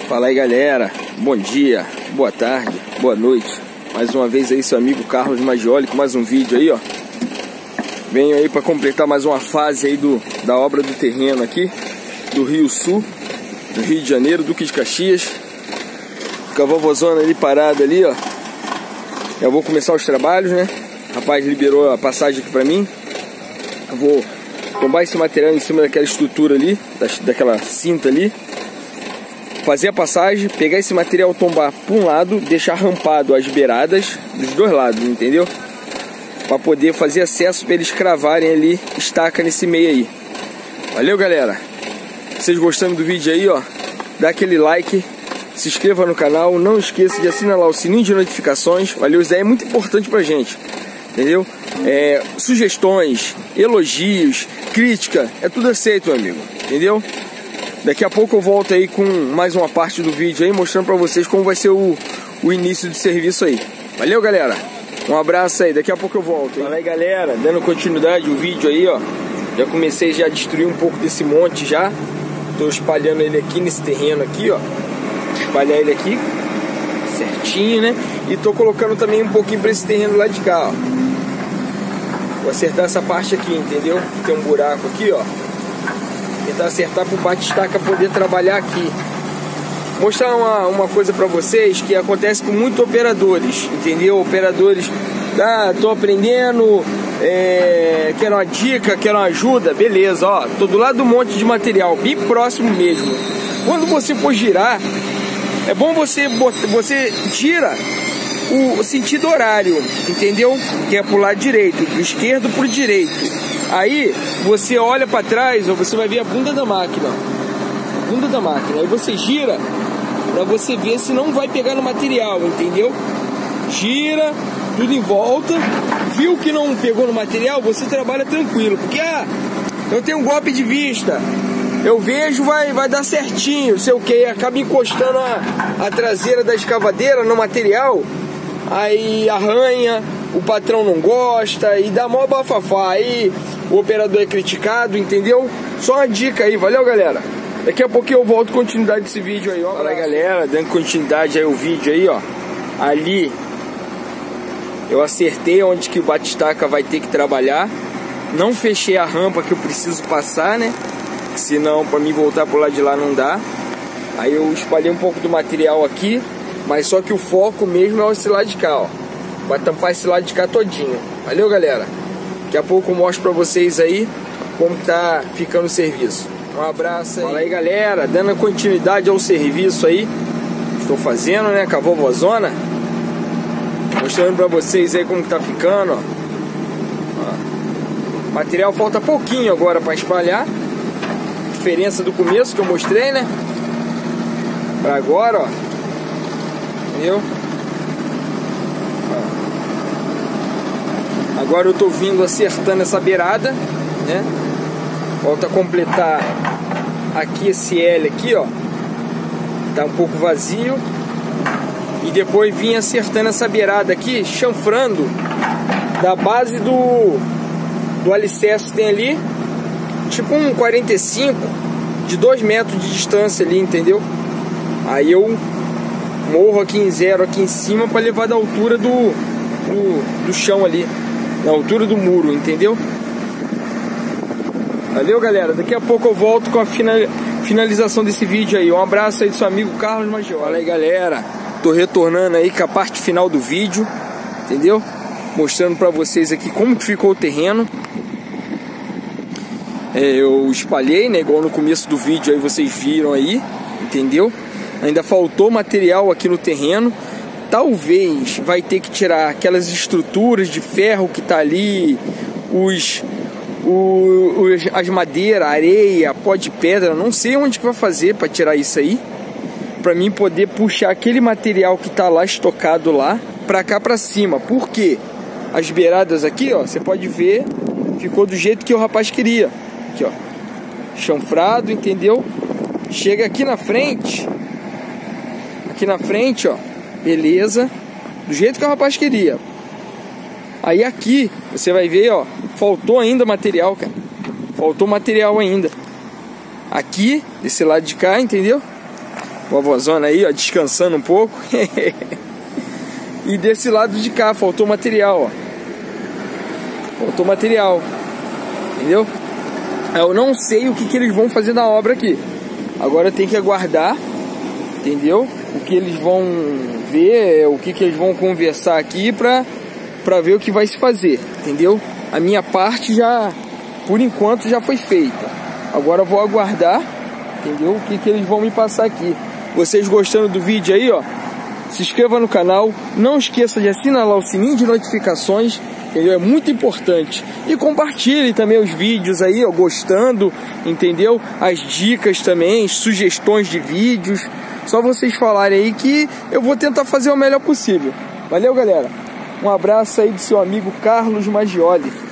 Fala aí, galera, bom dia, boa tarde, boa noite. Mais uma vez aí seu amigo Carlos Maggioli com mais um vídeo aí, ó. Venho aí para completar mais uma fase aí da obra do terreno aqui do Rio Sul, do Rio de Janeiro, Duque de Caxias. Com a vovozona ali parada ali, ó. Já vou começar os trabalhos, né? O rapaz liberou a passagem aqui pra mim. Eu vou tombar esse material em cima daquela estrutura ali, daquela cinta ali, fazer a passagem, pegar esse material, tombar por um lado, deixar rampado as beiradas dos dois lados, entendeu? Para poder fazer acesso para eles cravarem ali estaca nesse meio aí. Valeu, galera. Vocês gostando do vídeo aí, ó, dá aquele like, se inscreva no canal, não esqueça de assinalar o sininho de notificações. Valeu, isso daí é muito importante pra gente, entendeu? Sugestões, elogios, crítica, é tudo aceito, meu amigo, entendeu? Daqui a pouco eu volto aí com mais uma parte do vídeo aí, mostrando pra vocês como vai ser o início do serviço aí. Valeu, galera, um abraço aí, daqui a pouco eu volto, hein? Fala aí, galera, dando continuidade o vídeo aí, ó. Já comecei já a destruir um pouco desse monte já. Tô espalhando ele aqui nesse terreno aqui, ó. Espalhar ele aqui certinho, né? E tô colocando também um pouquinho pra esse terreno lá de cá, ó. Vou acertar essa parte aqui, entendeu? Tem um buraco aqui, ó. Tentar acertar pro bate-estaca poder trabalhar aqui. Mostrar uma coisa pra vocês que acontece com muitos operadores, entendeu? Operadores, tô aprendendo, quero uma dica, quero uma ajuda, beleza, ó. Tô do lado do monte de material, bem próximo mesmo. Quando você for girar, é bom você gira o sentido horário, entendeu? Que é pro lado direito, do esquerdo pro direito. Aí você olha para trás, você vai ver a bunda da máquina. Bunda da máquina. Aí você gira para você ver se não vai pegar no material, entendeu? Gira tudo em volta. Viu que não pegou no material, você trabalha tranquilo, porque eu tenho um golpe de vista. Eu vejo, vai dar certinho, sei o que, acaba encostando a traseira da escavadeira no material, aí arranha, o patrão não gosta e dá mó bafafá, aí o operador é criticado, entendeu? Só uma dica aí, valeu, galera? Daqui a pouquinho eu volto com continuidade desse vídeo aí, ó. Fala aí, galera, dando continuidade aí o vídeo aí, ó. Ali eu acertei onde que o bate-estaca vai ter que trabalhar. Não fechei a rampa que eu preciso passar, né? Senão para mim voltar pro lado de lá não dá. Aí eu espalhei um pouco do material aqui, mas só que o foco mesmo é esse lado de cá, ó. Vai tampar esse lado de cá todinho. Valeu, galera? Daqui a pouco eu mostro pra vocês aí como tá ficando o serviço. Um abraço aí. Fala aí, galera, dando continuidade ao serviço aí. Estou fazendo, né, com a vovozona. Mostrando pra vocês aí como que tá ficando, ó. Material falta pouquinho agora pra espalhar. Diferença do começo que eu mostrei, né? Pra agora, ó. Entendeu? Agora eu tô vindo acertando essa beirada, né? Falta completar aqui esse L aqui, ó. Tá um pouco vazio. E depois vim acertando essa beirada aqui, chanfrando da base do alicerce que tem ali, tipo um 45 de 2 metros de distância ali, entendeu? Aí eu morro aqui em zero aqui em cima para levar da altura do chão ali, na altura do muro, entendeu? Valeu, galera, daqui a pouco eu volto com a finalização desse vídeo aí. Um abraço aí do seu amigo Carlos Maggioli. Fala aí, galera, tô retornando aí com a parte final do vídeo, entendeu? Mostrando pra vocês aqui como que ficou o terreno. Eu espalhei, né, igual no começo do vídeo aí vocês viram aí, entendeu? Ainda faltou material aqui no terreno. Talvez vai ter que tirar aquelas estruturas de ferro que tá ali, as madeiras, areia, pó de pedra. Não sei onde que vai fazer para tirar isso aí, para mim poder puxar aquele material que tá lá estocado lá para cá para cima. Por quê? As beiradas aqui, ó, você pode ver, ficou do jeito que o rapaz queria. Aqui, ó, chanfrado, entendeu? Chega aqui na frente, ó, beleza, do jeito que o rapaz queria. Aí aqui, você vai ver, ó, faltou ainda material, cara. Faltou material ainda. Aqui, desse lado de cá, entendeu? Vovózona aí, ó, descansando um pouco. E desse lado de cá, faltou material, ó. Faltou material. Entendeu? Eu não sei o que eles vão fazer na obra aqui. Agora tem que aguardar, entendeu? O que eles vão ver, o que eles vão conversar aqui pra ver o que vai se fazer, entendeu? A minha parte já, por enquanto, já foi feita. Agora eu vou aguardar, entendeu? O que eles vão me passar aqui. Vocês gostando do vídeo aí, ó, se inscreva no canal. Não esqueça de assinar lá o sininho de notificações, entendeu? É muito importante. E compartilhe também os vídeos aí, ó, gostando, entendeu? As dicas também, sugestões de vídeos. Só vocês falarem aí que eu vou tentar fazer o melhor possível. Valeu, galera. Um abraço aí do seu amigo Carlos Maggioli.